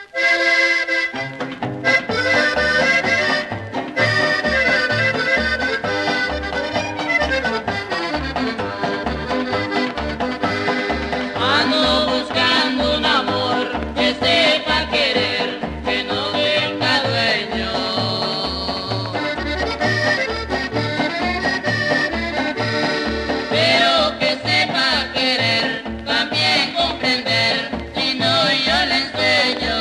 Ando buscando un amor que sepa querer, que no venga dueño. Pero que sepa querer, también comprender, si no yo le enseño.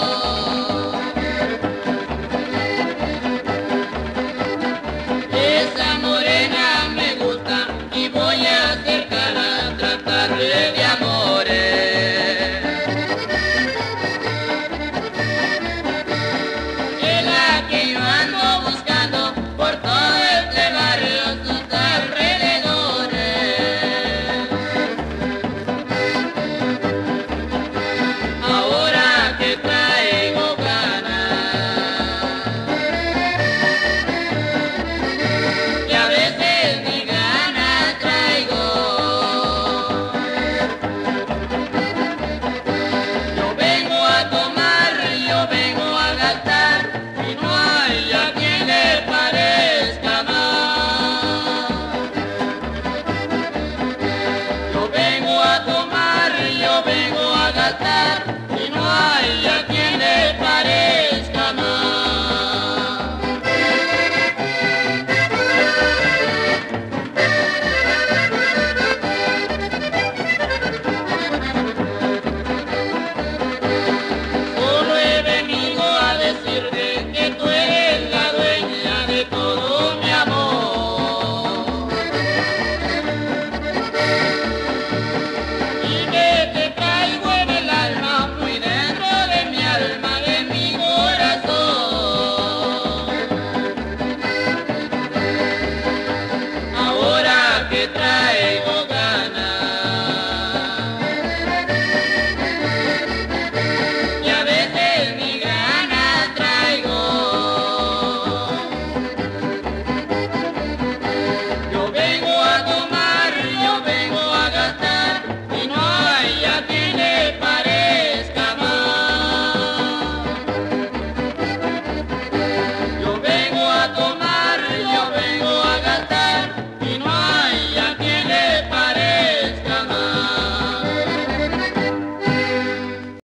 Esa morena me gusta y voy a acercarla a tratarle de amores. Es la que yo ando buscando por todo este barrio, sus alrededores. Ahora que traigo ganas, y a veces ni ganas traigo. Yo vengo a tomar, yo vengo a gastar, y no hay a quien le parezca mal. Yo vengo a tomar, yo vengo a gastar.